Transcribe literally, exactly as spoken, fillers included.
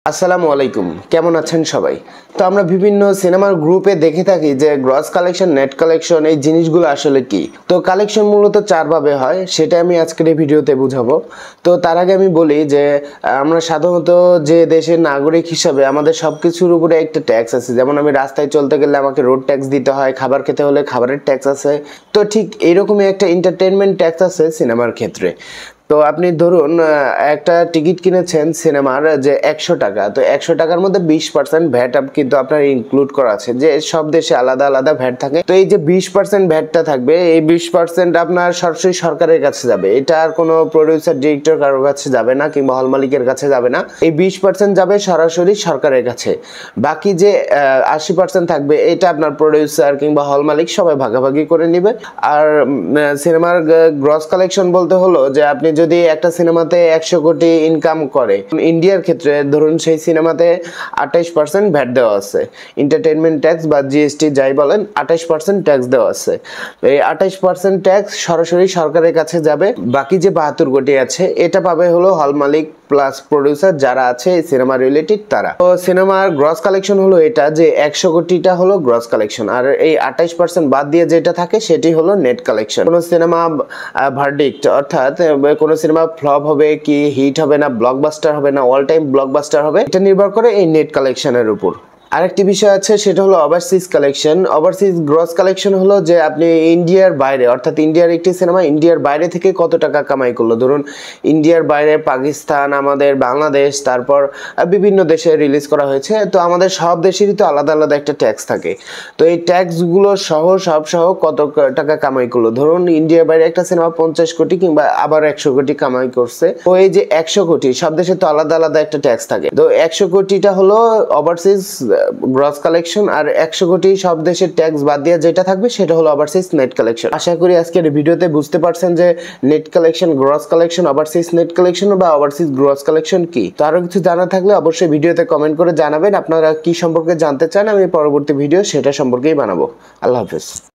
আসসালামু আলাইকুম, কেমন আছেন সবাই? তো আমরা বিভিন্ন সিনেমার গ্রুপে দেখে থাকি যে গ্রস কালেকশন, নেট কালেকশন এই জিনিসগুলো আসলে কি। তো কালেকশন মূলত চার ভাবে হয়, সেটা আমি আজকের এই ভিডিওতে বুঝাবো। তো তার আগে আমি বলি যে আমরা সাধারণত যে দেশের নাগরিক হিসাবে আমাদের সব কিছুর উপরে একটা ট্যাক্স আছে। যেমন আমি রাস্তায় চলতে গেলে আমাকে রোড ট্যাক্স দিতে হয়, খাবার খেতে হলে খাবারের ট্যাক্স আছে। তো ঠিক এইরকমই একটা এন্টারটেনমেন্ট ট্যাক্স আছে সিনেমার ক্ষেত্রে। তো আপনি ধরুন একটা টিকিট কিনেছেন সিনেমার যে একশো টাকা, তো একশো টাকার মধ্যে বিশ পার্সেন্ট ভ্যাট কিন্তু আপনার ইনক্লুড করা আছে, যে সব দেশে আলাদা আলাদা ভ্যাট থাকে। তো এই যে বিশ পার্সেন্ট ভ্যাটটা থাকবে, এই বিশ পার্সেন্ট আপনার সরাসরি সরকারের কাছে যাবে। এটা আর কোনো প্রডিউসার, ডিরেক্টর কারোর কাছে যাবে না, কিংবা হল মালিকের কাছে যাবে না। এই বিশ পার্সেন্ট যাবে সরাসরি সরকারের কাছে। বাকি যে আশি পার্সেন্ট থাকবে, এটা আপনার প্রডিউসার কিংবা হল মালিক সবাই ভাগাভাগি করে নিবে। আর সিনেমার গ্রস কালেকশন বলতে হলো যে আপনি যদি একটা সিনেমাতে একশো কোটি ইনকাম করে, ইন্ডিয়ার ক্ষেত্রে ধরুন সেই সিনেমাতে আঠাইশ পার্সেন্ট ভ্যাট দেওয়া আছে, এন্টারটেনমেন্ট ট্যাক্স বা জিএসটি যাই বলেন, আঠাইশ পার্সেন্ট ট্যাক্স দেওয়া আছে। এই আঠাইশ পার্সেন্ট ট্যাক্স সরাসরি সরকারের কাছে যাবে। বাকি যে বাহাত্তর কোটি আছে, এটা পাবে হলো হল মালিক প্লাস প্রডিউসার যারা আছে এই সিনেমা রিলেটেড তারা। তো সিনেমার গ্রস কালেকশন হলো এটা, যে একশো কোটিটা হলো গ্রস কালেকশন, আর এই আঠাইশ পার্সেন্ট বাদ দিয়ে যেটা থাকে সেটি হলো নেট কালেকশন। কোনো সিনেমা ভার্ডিক্ট, অর্থাৎ কোনো সিনেমা ফ্লপ হবে কি হিট হবে না, ব্লকবাস্টার হবে না, অল টাইম ব্লকবাস্টার হবে, এটা নির্ভর করে এই নেট কালেকশনের উপর। আরেকটি বিষয় আছে, সেটা হলো overseas collection. Overseas gross collection হলো যে আপনি ইন্ডিয়ার বাইরে, অর্থাৎ ইন্ডিয়ার একটি সিনেমা ইন্ডিয়ার বাইরে থেকে কত টাকা কামাই করলো। ধরুন ইন্ডিয়ার বাইরে পাকিস্তান, আমাদের বাংলাদেশ, তারপর বিভিন্ন দেশে রিলিজ করা হয়েছে। তো আমাদের সব দেশেরই তো আলাদা আলাদা একটা ট্যাক্স থাকে। তো এই ট্যাক্সগুলো সহ সব সহ কত টাকা কামাই করলো। ধরুন ইন্ডিয়ার বাইরে একটা সিনেমা পঞ্চাশ কোটি কিংবা আবার একশো কোটি কামাই করছে। তো এই যে একশো কোটি, সব দেশে তো আলাদা আলাদা একটা ট্যাক্স থাকে। তো একশো কোটিটা হলো ওভারসিজ গ্রস কালেকশন, আর একশো কোটি সব দেশের ট্যাক্স বাদ দিয়ে যেটা থাকবে সেটা হলো ওভারসিজ নেট কালেকশন। আশা করি আজকের ভিডিওতে বুঝতে পারছেন যে net collection, gross collection, overseas net collection বা ওভারসিজ গ্রস কালেকশন কি। তো আরো কিছু জানা থাকলে অবশ্যই ভিডিওতে কমেন্ট করে জানাবেন আপনারা কি সম্পর্কে জানতে চান। আমি পরবর্তী ভিডিও সেটা সম্পর্কেই বানাবো। আল্লাহ হাফেজ।